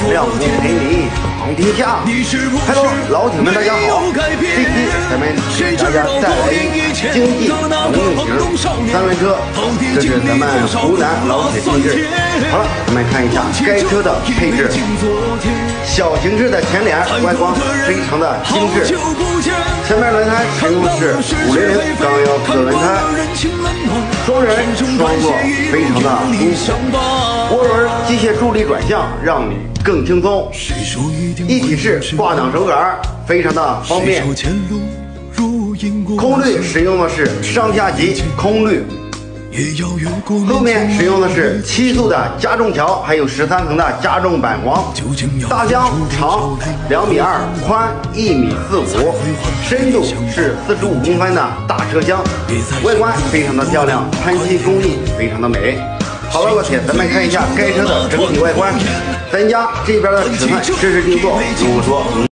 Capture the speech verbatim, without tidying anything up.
亮不陪你闯天下。Hello， 老铁们，大家好！这期咱们给大家带来经济农用型三轮车，这是咱们湖南老铁定制。好了，我们看一下该车的配置。小型制的前脸外观非常的精致，前面轮胎使用的是五零零钢腰四轮胎，双人双座非常的舒服，涡轮机械助力转向让你更轻松，一体式挂挡手杆非常的方便。空滤使用的是上下级空滤，路面使用的是七速的加重桥，还有十三层的加重板簧。大箱长两米二，宽一米四五，深度是四十五公分的大车厢，外观非常的漂亮，喷漆工艺非常的美。好了，老铁，咱们看一下该车的整体外观。咱家这边的尺寸实时定做，如果说